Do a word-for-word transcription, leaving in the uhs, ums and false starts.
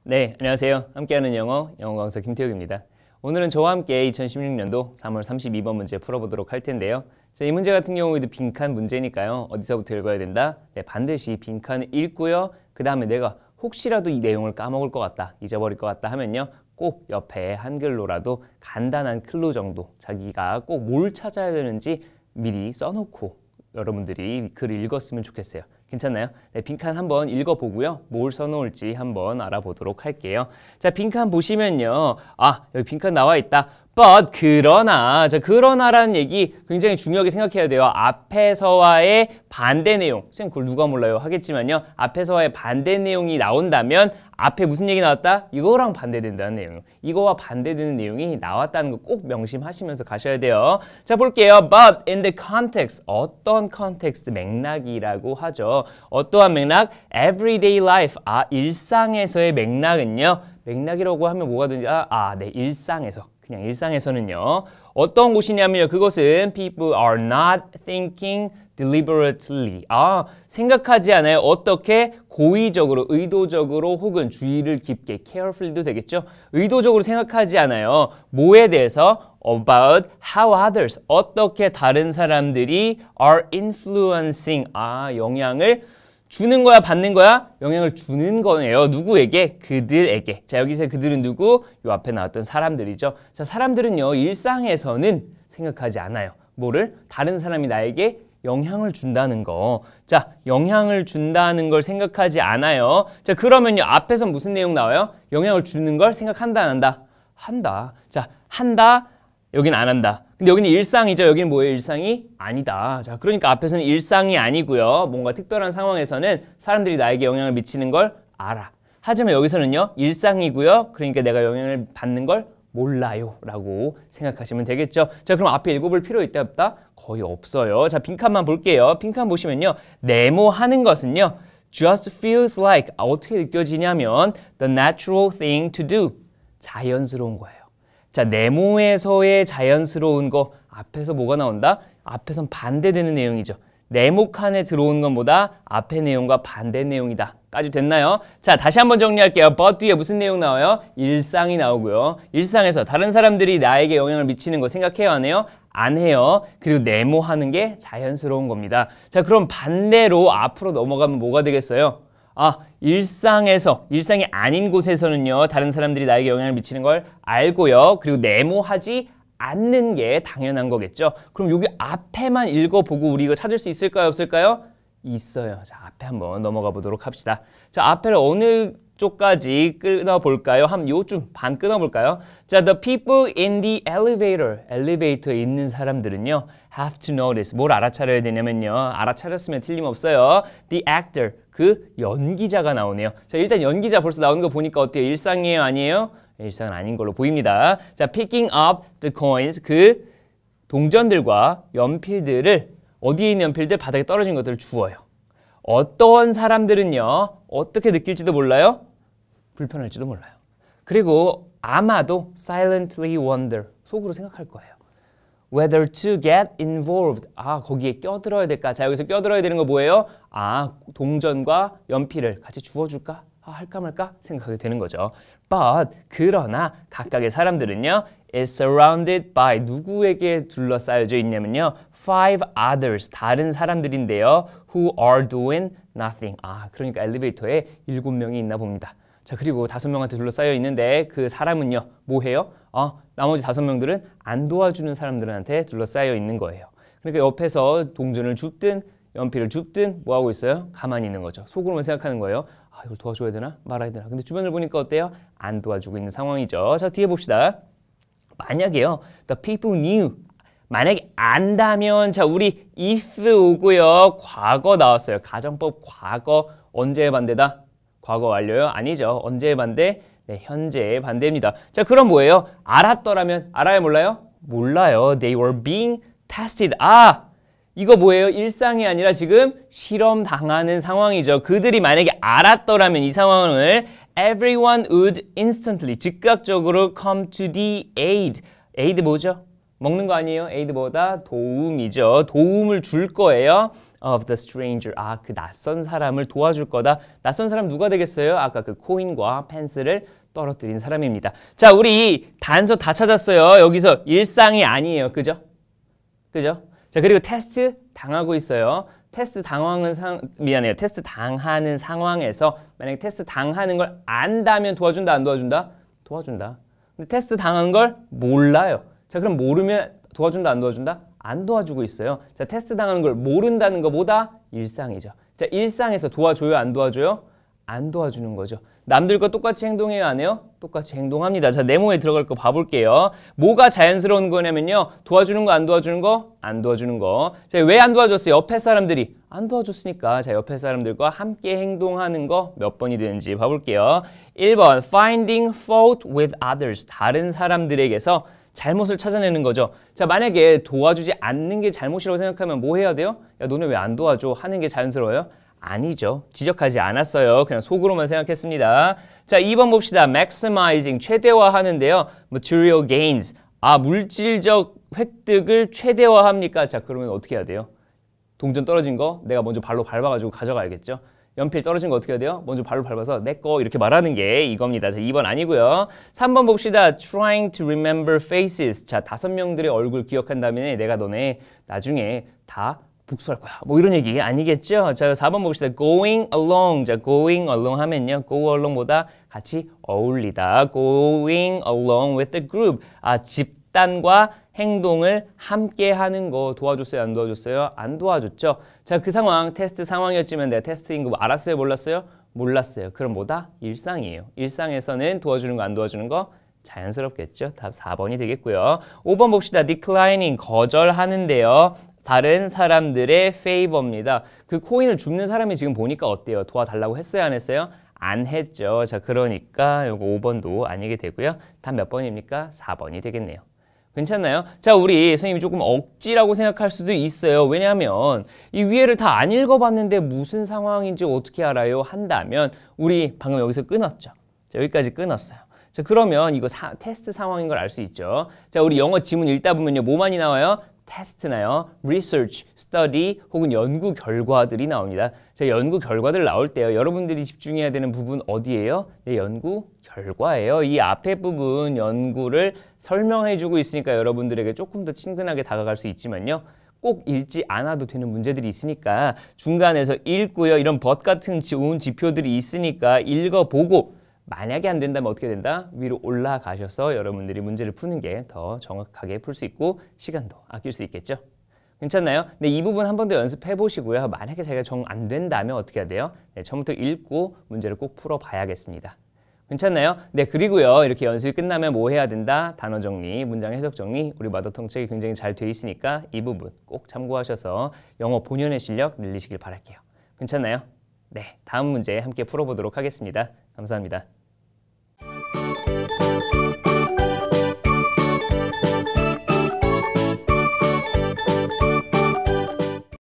네, 안녕하세요. 함께하는 영어, 영어 강사 김태욱입니다. 오늘은 저와 함께 이천십육 년도 삼월 삼십이 번 문제 풀어보도록 할 텐데요. 자, 이 문제 같은 경우에도 빈칸 문제니까요. 어디서부터 읽어야 된다? 네, 반드시 빈칸을 읽고요. 그 다음에 내가 혹시라도 이 내용을 까먹을 것 같다, 잊어버릴 것 같다 하면요. 꼭 옆에 한글로라도 간단한 클루 정도, 자기가 꼭 뭘 찾아야 되는지 미리 써놓고 여러분들이 글을 읽었으면 좋겠어요. 괜찮나요? 네, 빈칸 한번 읽어보고요. 뭘 써놓을지 한번 알아보도록 할게요. 자, 빈칸 보시면요. 아, 여기 빈칸 나와 있다. But, 그러나, 자, 그러나라는 얘기 굉장히 중요하게 생각해야 돼요. 앞에서와의 반대 내용. 선생님, 그걸 누가 몰라요? 하겠지만요. 앞에서와의 반대 내용이 나온다면 앞에 무슨 얘기 나왔다? 이거랑 반대된다는 내용. 이거와 반대되는 내용이 나왔다는 거 꼭 명심하시면서 가셔야 돼요. 자, 볼게요. But in the context. 어떤 컨텍스트, 맥락이라고 하죠. 어떠한 맥락? Everyday life. 아, 일상에서의 맥락은요. 맥락이라고 하면 뭐가 되는지, 아, 아, 네, 일상에서. 그냥 일상에서는요. 어떤 곳이냐면요. 그것은 people are not thinking deliberately. 아, 생각하지 않아요. 어떻게? 고의적으로, 의도적으로 혹은 주의를 깊게, carefully도 되겠죠. 의도적으로 생각하지 않아요. 뭐에 대해서? About how others, 어떻게 다른 사람들이 are influencing, 아, 영향을 주는 거야, 받는 거야? 영향을 주는 거네요. 누구에게? 그들에게. 자, 여기서 그들은 누구? 요 앞에 나왔던 사람들이죠. 자, 사람들은요, 일상에서는 생각하지 않아요. 뭐를? 다른 사람이 나에게 영향을 준다는 거. 자, 영향을 준다는 걸 생각하지 않아요. 자, 그러면요, 앞에서 무슨 내용 나와요? 영향을 주는 걸 생각한다, 안 한다? 한다. 자, 한다. 여긴 안 한다. 근데 여기는 일상이죠. 여기는 뭐예요? 일상이 아니다. 자, 그러니까 앞에서는 일상이 아니고요. 뭔가 특별한 상황에서는 사람들이 나에게 영향을 미치는 걸 알아. 하지만 여기서는요. 일상이고요. 그러니까 내가 영향을 받는 걸 몰라요. 라고 생각하시면 되겠죠. 자, 그럼 앞에 읽어볼 필요 있다 없다? 거의 없어요. 자, 빈칸만 볼게요. 빈칸 보시면요. 네모하는 것은요. just feels like, 아, 어떻게 느껴지냐면 the natural thing to do. 자연스러운 거예요. 자, 네모에서의 자연스러운 거, 앞에서 뭐가 나온다? 앞에선 반대되는 내용이죠. 네모 칸에 들어온 것보다 앞의 내용과 반대 내용이다. 까지 됐나요? 자, 다시 한번 정리할게요. but 뒤에 무슨 내용 나와요? 일상이 나오고요. 일상에서 다른 사람들이 나에게 영향을 미치는 거 생각해요, 안 해요? 안 해요. 그리고 네모하는 게 자연스러운 겁니다. 자, 그럼 반대로 앞으로 넘어가면 뭐가 되겠어요? 아, 일상에서, 일상이 아닌 곳에서는요, 다른 사람들이 나에게 영향을 미치는 걸 알고요. 그리고 네모하지 않는 게 당연한 거겠죠. 그럼 여기 앞에만 읽어보고 우리 이거 찾을 수 있을까요? 없을까요? 있어요. 자, 앞에 한번 넘어가 보도록 합시다. 자, 앞에를 어느 쪽까지 끊어볼까요? 한 요쯤 반 끊어볼까요? 자, the people in the elevator. 엘리베이터에 있는 사람들은요, have to notice. 뭘 알아차려야 되냐면요. 알아차렸으면 틀림없어요. The actor. 그 연기자가 나오네요. 자, 일단 연기자 벌써 나오는 거 보니까 어때요? 일상이에요? 아니에요? 일상은 아닌 걸로 보입니다. 자, picking up the coins. 그 동전들과 연필들을, 어디에 있는 연필들? 바닥에 떨어진 것들을 주워요. 어떤 사람들은요, 어떻게 느낄지도 몰라요? 불편할지도 몰라요. 그리고 아마도 silently wonder, 속으로 생각할 거예요. Whether to get involved. 아, 거기에 껴들어야 될까? 자, 여기서 껴들어야 되는 거 뭐예요? 아, 동전과 연필을 같이 주워줄까? 아, 할까 말까? 생각하게 되는 거죠. But, 그러나 각각의 사람들은요, is surrounded by, 누구에게 둘러싸여져 있냐면요, five others, 다른 사람들인데요, who are doing nothing. 아, 그러니까 엘리베이터에 일곱 명이 있나 봅니다. 자, 그리고 다섯 명한테 둘러싸여 있는데 그 사람은요, 뭐 해요? 아, 나머지 다섯 명들은 안 도와주는 사람들한테 둘러싸여 있는 거예요. 그러니까 옆에서 동전을 줍든 연필을 줍든 뭐 하고 있어요? 가만히 있는 거죠. 속으로만 생각하는 거예요. 아, 이걸 도와줘야 되나? 말아야 되나? 근데 주변을 보니까 어때요? 안 도와주고 있는 상황이죠. 자, 뒤에 봅시다. 만약에요, the people knew. 만약에 안다면, 자, 우리 if 오고요. 과거 나왔어요. 가정법 과거. 언제의 반대다? 과거 완료요? 아니죠. 언제의 반대? 네, 현재의 반대입니다. 자, 그럼 뭐예요? 알았더라면, 알아요, 몰라요? 몰라요. They were being tested. 아, 이거 뭐예요? 일상이 아니라 지금 실험 당하는 상황이죠. 그들이 만약에 알았더라면 이 상황을 everyone would instantly, 즉각적으로 come to the aid. aid 뭐죠? 먹는 거 아니에요? aid 뭐다? 도움이죠. 도움을 줄 거예요. of the stranger. 아, 그 낯선 사람을 도와줄 거다. 낯선 사람 누가 되겠어요? 아까 그 코인과 펜스를 떨어뜨린 사람입니다. 자, 우리 단서 다 찾았어요. 여기서 일상이 아니에요. 그죠? 그죠? 자, 그리고 테스트 당하고 있어요. 테스트 당하는 상 미안해요. 테스트 당하는 상황에서 만약에 테스트 당하는 걸 안다면 도와준다, 안 도와준다? 도와준다. 근데 테스트 당하는 걸 몰라요. 자, 그럼 모르면 도와준다, 안 도와준다? 안 도와주고 있어요. 자, 테스트 당하는 걸 모른다는 것보다 일상이죠. 자, 일상에서 도와줘요, 안 도와줘요? 안 도와주는 거죠. 남들과 똑같이 행동해요, 안 해요? 똑같이 행동합니다. 자, 네모에 들어갈 거 봐볼게요. 뭐가 자연스러운 거냐면요. 도와주는 거, 안 도와주는 거? 안 도와주는 거. 자, 왜 안 도와줬어요? 옆에 사람들이 안 도와줬으니까. 자, 옆에 사람들과 함께 행동하는 거 몇 번이 되는지 봐볼게요. 일 번, finding fault with others. 다른 사람들에게서 잘못을 찾아내는 거죠. 자, 만약에 도와주지 않는 게 잘못이라고 생각하면 뭐 해야 돼요? 야, 너네 왜 안 도와줘? 하는 게 자연스러워요? 아니죠. 지적하지 않았어요. 그냥 속으로만 생각했습니다. 자, 이 번 봅시다. maximizing, 최대화하는데요. material gains, 아, 물질적 획득을 최대화합니까? 자, 그러면 어떻게 해야 돼요? 동전 떨어진 거 내가 먼저 발로 밟아가지고 가져가야겠죠. 연필 떨어진 거 어떻게 해야 돼요? 먼저 발로 밟아서 내 거 이렇게 말하는 게 이겁니다. 자, 이 번 아니고요. 삼 번 봅시다. trying to remember faces. 자, 다섯 명들의 얼굴 기억한 다음에 내가 너네 나중에 다 복수할 거야. 뭐 이런 얘기 아니겠죠? 자, 사 번 봅시다. going along. 자, going along 하면요. go along보다 같이 어울리다. going along with the group. 아, 집단과 행동을 함께 하는 거 도와줬어요? 안 도와줬어요? 안 도와줬죠? 자, 그 상황, 테스트 상황이었지만 내가 테스트인 거 알았어요? 몰랐어요? 몰랐어요. 그럼 뭐다? 일상이에요. 일상에서는 도와주는 거, 안 도와주는 거? 자연스럽겠죠? 답 사 번이 되겠고요. 오 번 봅시다. declining. 거절하는데요. 다른 사람들의 favor입니다. 그 코인을 줍는 사람이 지금 보니까 어때요? 도와달라고 했어요? 안 했어요? 안 했죠. 자, 그러니까 요거 오 번도 아니게 되고요. 답 몇 번입니까? 사 번이 되겠네요. 괜찮나요? 자, 우리 선생님이 조금 억지라고 생각할 수도 있어요. 왜냐하면 이 위에를 다 안 읽어봤는데 무슨 상황인지 어떻게 알아요? 한다면 우리 방금 여기서 끊었죠. 자, 여기까지 끊었어요. 자, 그러면 이거 사, 테스트 상황인 걸 알 수 있죠. 자, 우리 영어 지문 읽다 보면요. 뭐 많이 나와요? 테스트나요, research, study 혹은 연구 결과들이 나옵니다. 자, 연구 결과들 나올 때요. 여러분들이 집중해야 되는 부분 어디예요? 네, 연구 결과예요. 이 앞에 부분 연구를 설명해주고 있으니까 여러분들에게 조금 더 친근하게 다가갈 수 있지만요. 꼭 읽지 않아도 되는 문제들이 있으니까 중간에서 읽고요. 이런 but 같은 좋은 지표들이 있으니까 읽어보고 만약에 안 된다면 어떻게 된다? 위로 올라가셔서 여러분들이 문제를 푸는 게 더 정확하게 풀 수 있고 시간도 아낄 수 있겠죠? 괜찮나요? 네, 이 부분 한 번 더 연습해 보시고요. 만약에 자기가 정 안 된다면 어떻게 해야 돼요? 네, 처음부터 읽고 문제를 꼭 풀어봐야겠습니다. 괜찮나요? 네, 그리고요. 이렇게 연습이 끝나면 뭐 해야 된다? 단어 정리, 문장 해석 정리, 우리 마더텅 책이 굉장히 잘 돼 있으니까 이 부분 꼭 참고하셔서 영어 본연의 실력 늘리시길 바랄게요. 괜찮나요? 네, 다음 문제 함께 풀어보도록 하겠습니다. 감사합니다.